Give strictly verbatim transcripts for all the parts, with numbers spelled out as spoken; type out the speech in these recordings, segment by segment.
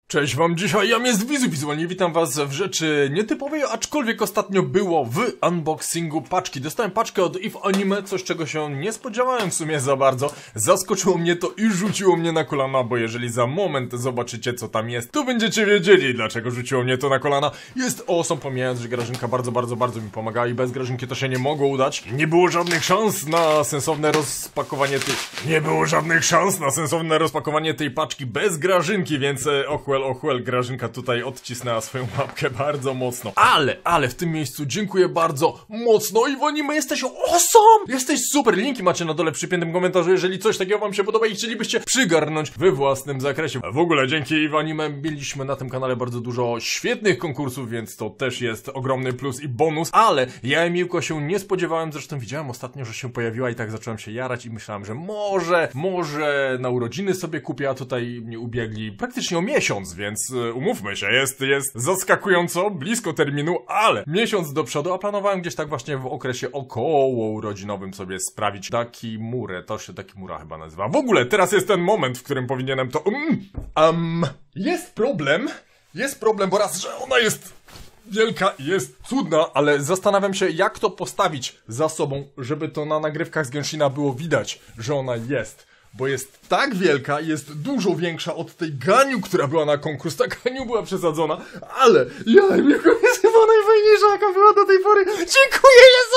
Cześć wam dzisiaj, ja jest Wizu, wizualnie witam was w rzeczy nietypowej, aczkolwiek ostatnio było w unboxingu paczki. Dostałem paczkę od If Anime, coś czego się nie spodziewałem w sumie za bardzo. Zaskoczyło mnie to i rzuciło mnie na kolana, bo jeżeli za moment zobaczycie co tam jest, to będziecie wiedzieli dlaczego rzuciło mnie to na kolana. Jest awesome, pomijając, że Grażynka bardzo, bardzo, bardzo mi pomagała i bez Grażynki to się nie mogło udać. Nie było żadnych szans na sensowne rozpakowanie tej... Nie było żadnych szans na sensowne rozpakowanie tej paczki bez Grażynki, więc e, ochłel, ochłel, Grażynka tutaj odcisnęła swoją łapkę bardzo mocno. Ale, ale w tym miejscu dziękuję bardzo mocno i w Anime jesteś awesome! Jesteś super! Linki macie na dole w przypiętym komentarzu, jeżeli coś takiego wam się podoba i chcielibyście przygarnąć we własnym zakresie. W ogóle dzięki w Anime mieliśmy na tym kanale bardzo dużo świetnych konkursów, więc to też jest ogromny plus i bonus, ale ja i Miłko się nie spodziewałem, zresztą widziałem ostatnio, że się pojawiła i tak zacząłem się jarać i myślałem, że może, może na urodziny sobie kupię, a tutaj mnie ubiegli praktycznie o miesiąc, więc umówmy się, jest, jest zaskakująco blisko terminu, ale miesiąc do przodu, a planowałem gdzieś tak właśnie w okresie około urodzinowym sobie sprawić Dakimurę, to się Dakimura chyba nazywa. W ogóle teraz jest ten moment, w którym powinienem to... Um, um, jest problem, jest problem, bo raz, że ona jest wielka i jest cudna, ale zastanawiam się, jak to postawić za sobą, żeby to na nagrywkach z Genshina było widać, że ona jest. Bo jest tak wielka, jest dużo większa od tej Ganiu, która była na konkurs. Ta Ganiu była przesadzona, ale ja jest chyba najfajniejsza, jaka była do tej pory. Dziękuję, jest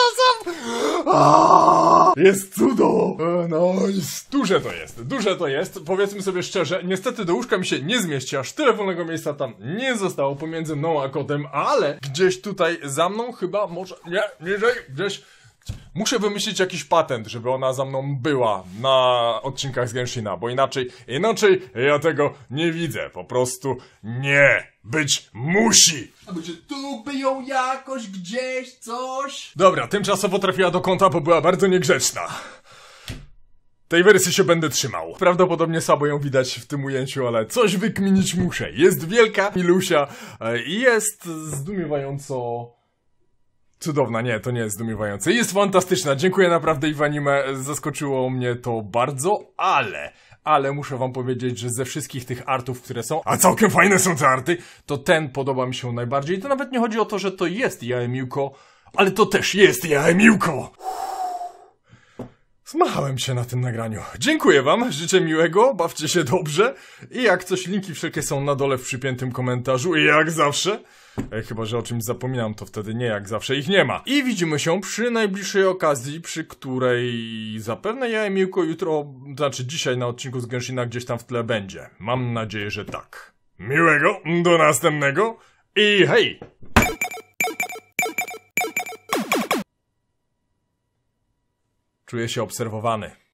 awesome! Jest cudo! Nice! Duże to jest, duże to jest. Powiedzmy sobie szczerze, niestety do łóżka mi się nie zmieści, aż tyle wolnego miejsca tam nie zostało pomiędzy mną a kotem, ale gdzieś tutaj za mną chyba może... Nie, niżej, gdzieś... Muszę wymyślić jakiś patent, żeby ona za mną była na odcinkach z Genshina, bo inaczej, inaczej ja tego nie widzę. Po prostu nie być musi. A będzie tu by ją jakoś gdzieś coś. Dobra, tymczasowo trafiła do kąta, bo była bardzo niegrzeczna. Tej wersji się będę trzymał. Prawdopodobnie słabo ją widać w tym ujęciu, ale coś wykminić muszę. Jest wielka milusia i jest zdumiewająco... Cudowna, nie, to nie jest zdumiewające. Jest fantastyczna, dziękuję naprawdę i w Anime, zaskoczyło mnie to bardzo, ale... Ale muszę wam powiedzieć, że ze wszystkich tych artów, które są, a całkiem fajne są te arty, to ten podoba mi się najbardziej. I to nawet nie chodzi o to, że to jest Ja i Miłko, ale to też jest Ja i Miłko! Zmachałem się na tym nagraniu. Dziękuję wam, życzę miłego, bawcie się dobrze i jak coś, linki wszelkie są na dole w przypiętym komentarzu i jak zawsze, e, chyba że o czymś zapominam, to wtedy nie, jak zawsze ich nie ma. I widzimy się przy najbliższej okazji, przy której zapewne Ja i Miłko jutro, znaczy dzisiaj na odcinku z Genshina gdzieś tam w tle będzie. Mam nadzieję, że tak. Miłego, do następnego i hej! Czuję się obserwowany.